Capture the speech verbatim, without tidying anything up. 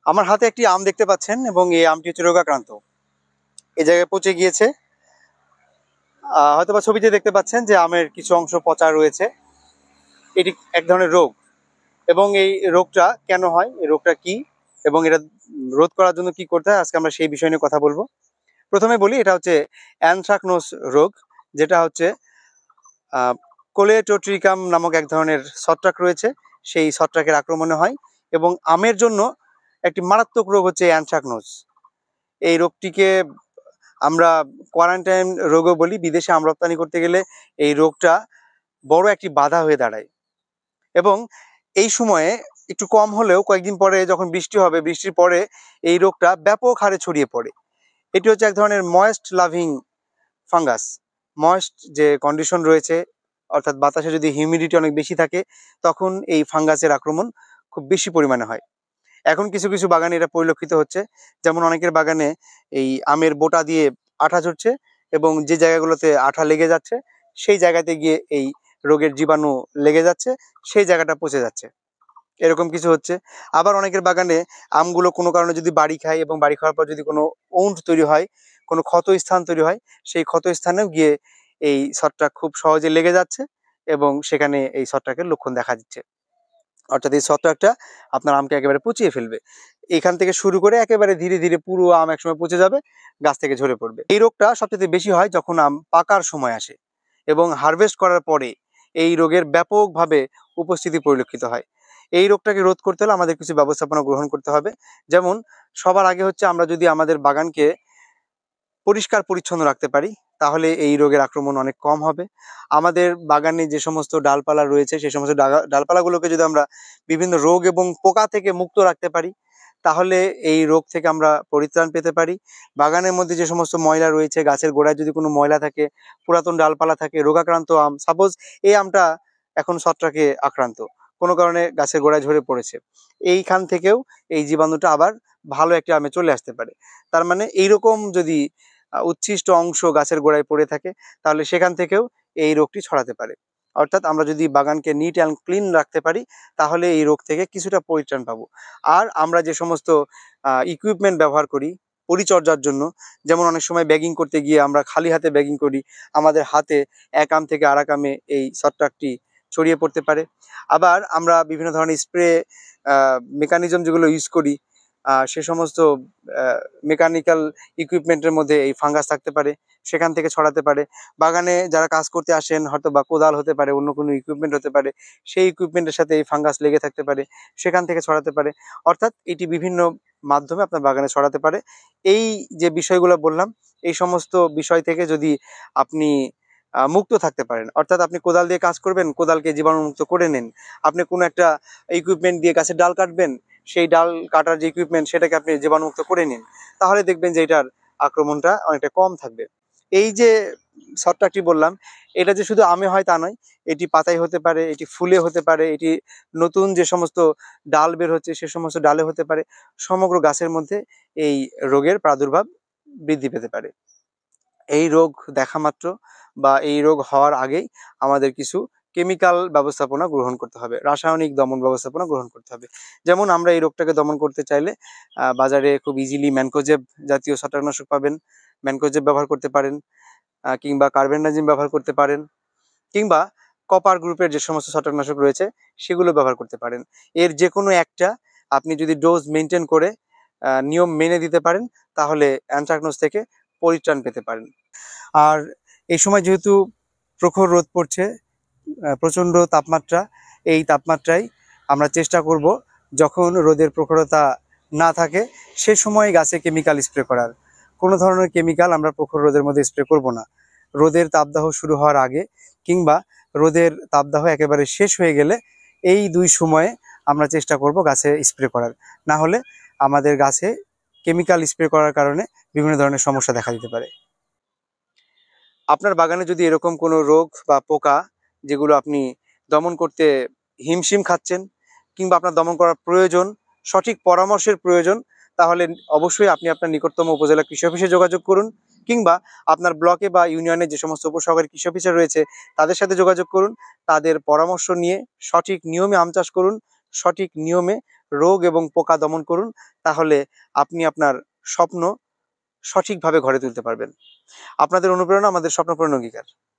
আমার হাতে একটি আম দেখতে পাচ্ছেন এবং এই আমটি হচ্ছে রোগাক্রান্ত। এই জায়গায় পচে গিয়েছে। আহ হয়তো বা ছবিতে দেখতে পাচ্ছেন যে আমের কিছু অংশ পচা রয়েছে। এটি এক ধরনের রোগ এবং এই রোগটা কেন হয়, এই রোগটা কি এবং এটা রোধ করার জন্য কি করতে হয়, আজকে আমরা সেই বিষয় নিয়ে কথা বলবো। প্রথমে বলি, এটা হচ্ছে অ্যানথ্রাকনোজ রোগ, যেটা হচ্ছে আহ কোলেটোট্রিকাম নামক এক ধরনের ছত্রাক রয়েছে, সেই ছত্রাকের আক্রমণে হয় এবং আমের জন্য একটি মারাত্মক রোগ হচ্ছে অ্যানথ্রাকনোজ। এই রোগটিকে আমরা কোয়ারেন্টাইন রোগও বলি। বিদেশে আম রপ্তানি করতে গেলে এই রোগটা বড় একটি বাধা হয়ে দাঁড়ায় এবং এই সময়ে একটু কম হলেও কয়েকদিন পরে যখন বৃষ্টি হবে, বৃষ্টির পরে এই রোগটা ব্যাপক হারে ছড়িয়ে পড়ে। এটি হচ্ছে এক ধরনের ময়েস্ট লাভিং ফাঙ্গাস। ময়েস্ট যে কন্ডিশন রয়েছে, অর্থাৎ বাতাসে যদি হিউমিডিটি অনেক বেশি থাকে, তখন এই ফাঙ্গাসের আক্রমণ খুব বেশি পরিমাণে হয়। এখন কিছু কিছু বাগানে এটা পরিলক্ষিত হচ্ছে, যেমন অনেকের বাগানে এই আমের বোটা দিয়ে আঠা ঝরছে এবং যে জায়গাগুলোতে আঠা লেগে যাচ্ছে সেই জায়গাতে গিয়ে এই রোগের জীবাণু লেগে যাচ্ছে, সেই জায়গাটা পচে যাচ্ছে, এরকম কিছু হচ্ছে। আবার অনেকের বাগানে আমগুলো কোনো কারণে যদি বাড়ি খায় এবং বাড়ি খাওয়ার পর যদি কোনো ওন্ড তৈরি হয়, কোনো ক্ষত স্থান তৈরি হয়, সেই ক্ষত স্থানেও গিয়ে এই ছত্রাক খুব সহজে লেগে যাচ্ছে এবং সেখানে এই ছত্রাকের লক্ষণ দেখা দিচ্ছে। অর্থাৎ এই ছত্রাকটা আপনার আমকে একেবারে পচিয়ে ফেলবে। এখান থেকে শুরু করে একেবারে ধীরে ধীরে পুরো আম একসময় পচে যাবে, গাছ থেকে ঝরে পড়বে। এই রোগটা সবচেয়ে বেশি হয় যখন আম পাকার সময় আসে এবং হারভেস্ট করার পরে এই রোগের ব্যাপকভাবে উপস্থিতি পরিলক্ষিত হয়। এই রোগটাকে রোধ করতে হলে আমাদের কিছু ব্যবস্থাপনা গ্রহণ করতে হবে। যেমন সবার আগে হচ্ছে আমরা যদি আমাদের বাগানকে পরিষ্কার পরিচ্ছন্ন রাখতে পারি, তাহলে এই রোগের আক্রমণ অনেক কম হবে। আমাদের বাগানে যে সমস্ত ডালপালা রয়েছে, সেই সমস্ত ডালপালাগুলোকে যদি আমরা বিভিন্ন রোগ এবং পোকা থেকে মুক্ত রাখতে পারি, তাহলে এই রোগ থেকে আমরা পরিত্রাণ পেতে পারি। বাগানের মধ্যে যে সমস্ত ময়লা রয়েছে, গাছের গোড়ায় যদি কোনো ময়লা থাকে, পুরাতন ডালপালা থাকে, রোগাক্রান্ত আম, সাপোজ এই আমটা এখন ছত্রাকে আক্রান্ত, কোনো কারণে গাছের গোড়ায় ঝরে পড়েছে, এইখান থেকেও এই জীবাণুটা আবার ভালো একটি আমে চলে আসতে পারে। তার মানে এইরকম যদি উচ্ছিষ্ট অংশ গাছের গোড়ায় পড়ে থাকে, তাহলে সেখান থেকেও এই রোগটি ছড়াতে পারে। অর্থাৎ আমরা যদি বাগানকে নিট অ্যান্ড ক্লিন রাখতে পারি, তাহলে এই রোগ থেকে কিছুটা পরিত্রাণ পাবো। আর আমরা যে সমস্ত ইকুইপমেন্ট ব্যবহার করি পরিচর্যার জন্য, যেমন অনেক সময় ব্যাগিং করতে গিয়ে আমরা খালি হাতে ব্যাগিং করি, আমাদের হাতে এক আম থেকে আর এক আমে এই ছত্রাকটি ছড়িয়ে পড়তে পারে। আবার আমরা বিভিন্ন ধরনের স্প্রে মেকানিজম যেগুলো ইউজ করি, সে সমস্ত মেকানিক্যাল ইকুইপমেন্টের মধ্যে এই ফাঙ্গাস থাকতে পারে, সেখান থেকে ছড়াতে পারে। বাগানে যারা কাজ করতে আসেন, হয়তো বা কোদাল হতে পারে, অন্য কোনো ইকুইপমেন্ট হতে পারে, সেই ইকুইপমেন্টের সাথে এই ফাঙ্গাস লেগে থাকতে পারে, সেখান থেকে ছড়াতে পারে। অর্থাৎ এটি বিভিন্ন মাধ্যমে আপনার বাগানে ছড়াতে পারে। এই যে বিষয়গুলো বললাম, এই সমস্ত বিষয় থেকে যদি আপনি মুক্ত থাকতে পারেন, অর্থাৎ আপনি কোদাল দিয়ে কাজ করবেন, কোদালকে জীবাণুমুক্ত করে নেন। আপনি কোনো একটা ইকুইপমেন্ট দিয়ে গাছের ডাল কাটবেন, সেই ডাল কাটার যে ইকুইপমেন্ট সেটাকে আপনি জীবাণুমুক্ত করে নিন, তাহলে দেখবেন যে এটার আক্রমণটা অনেকটা কম থাকবে। এই যে ছত্রাকটি বললাম, এটা যে শুধু আমে হয় তা নয়, এটি পাতায় হতে পারে, এটি ফুলে হতে পারে, এটি নতুন যে সমস্ত ডাল বের হচ্ছে সে সমস্ত ডালে হতে পারে। সমগ্র গাছের মধ্যে এই রোগের প্রাদুর্ভাব বৃদ্ধি পেতে পারে। এই রোগ দেখা মাত্র বা এই রোগ হওয়ার আগেই আমাদের কিছু কেমিক্যাল ব্যবস্থাপনা গ্রহণ করতে হবে, রাসায়নিক দমন ব্যবস্থাপনা গ্রহণ করতে হবে। যেমন আমরা এই রোগটাকে দমন করতে চাইলে বাজারে খুব ইজিলি ম্যানকোজেব জাতীয় ছত্রাকনাশক পাবেন, ম্যানকোজেব ব্যবহার করতে পারেন, কিংবা কার্বেন্ডাজিম ব্যবহার করতে পারেন, কিংবা কপার গ্রুপের যে সমস্ত ছত্রাকনাশক রয়েছে সেগুলো ব্যবহার করতে পারেন। এর যে কোনো একটা আপনি যদি ডোজ মেনটেন করে নিয়ম মেনে দিতে পারেন, তাহলে অ্যানথ্রাকনোজ থেকে পরিত্রাণ পেতে পারেন। আর এই সময় যেহেতু প্রখর রোদ পড়ছে, প্রচণ্ড তাপমাত্রা, এই তাপমাত্রায় আমরা চেষ্টা করব যখন রোদের প্রখরতা না থাকে সে সময় গাছে কেমিক্যাল স্প্রে করার। কোনো ধরনের কেমিক্যাল আমরা প্রখর রোদের মধ্যে স্প্রে করব না। রোদের তাপদাহ শুরু হওয়ার আগে কিংবা রোদের তাপদাহ একেবারে শেষ হয়ে গেলে এই দুই সময়ে আমরা চেষ্টা করব গাছে স্প্রে করার। না হলে আমাদের গাছে কেমিক্যাল স্প্রে করার কারণে বিভিন্ন ধরনের সমস্যা দেখা দিতে পারে। আপনার বাগানে যদি এরকম কোনো রোগ বা পোকা যেগুলো আপনি দমন করতে হিমশিম খাচ্ছেন, কিংবা আপনার দমন করার প্রয়োজন, সঠিক পরামর্শের প্রয়োজন, তাহলে অবশ্যই আপনি আপনার নিকটতম উপজেলা কৃষি অফিসে যোগাযোগ করুন, কিংবা আপনার ব্লকে বা ইউনিয়নে যে সমস্ত উপসহকারী কৃষি অফিসার রয়েছে তাদের সাথে যোগাযোগ করুন। তাদের পরামর্শ নিয়ে সঠিক নিয়মে আম চাষ করুন, সঠিক নিয়মে রোগ এবং পোকা দমন করুন, তাহলে আপনি আপনার স্বপ্ন সঠিকভাবে ঘরে তুলতে পারবেন। আপনাদের অনুপ্রেরণা আমাদের স্বপ্ন পূরণের অঙ্গীকার।